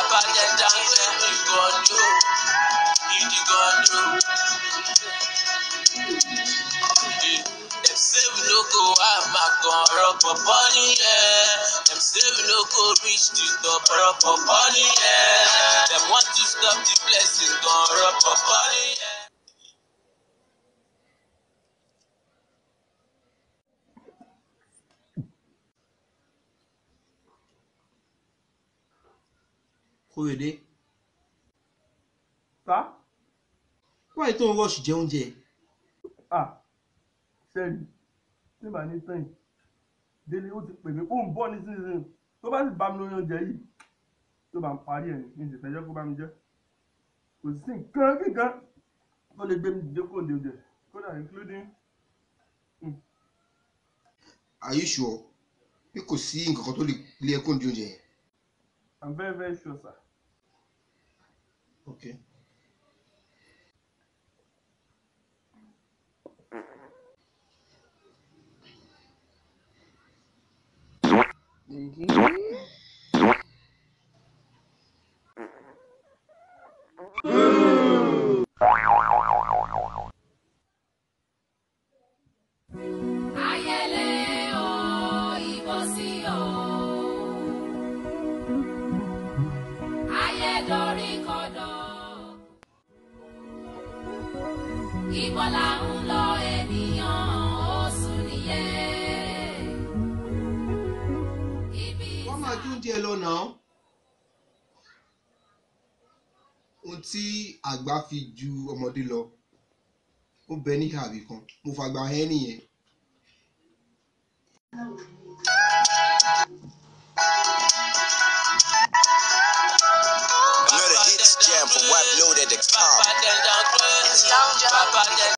Papa dem downgrade me God o. Gidi God o. Dem say we no go have magan rock for body, yeah. Dem say we no go reach the top rock for body, yeah. Dem want to stop the blessing, gon rock for body, yeah. Kóyèdé. Sá? Why tó ń rush jẹ oúnjẹ? Ṣẹ́ni, tí màá ní tán yìí, Délé ó ti pè mí kó ń bọ̀ nísinsìnyí. Tó bá sì bá mi lórí oúnjẹ yìí, tó bá ń parí ẹ̀ ní ìṣẹ̀fẹ̀ jẹ́ kó bá mi jẹ́. Kò sí nǹkan kíkan tó lè gbé mi dìde kó ń de oúnjẹ. Kódà including. Are you sure? Pé kò sí nǹkan kan tó lè lé ẹkún di oúnjẹ yẹn? I'm very very sure, sir. Okay. Ìbọ̀là ń lọ ènìyàn oṣù nìyẹn. Wọ́n máa jó oúnjẹ lọ náà. Ohun tí àgbà fi ju ọmọdé lọ, ó bẹ ní àbí kan. Mo fàgbà ẹ́ nìyẹn. Another hits jam from Wap Loaded. Papa dem downgrade me.